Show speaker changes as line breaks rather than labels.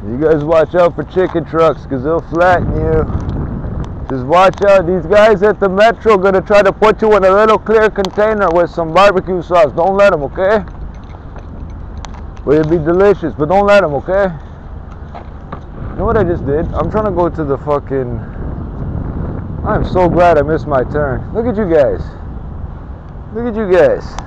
You guys watch out for chicken trucks, because they'll flatten you. Just watch out. These guys at the metro are going to try to put you in a little clear container with some barbecue sauce. Don't let them, okay? Well, it'd be delicious, but don't let them, okay? You know what I just did? I'm trying to go to the fucking... I'm so glad I missed my turn. Look at you guys. Look at you guys.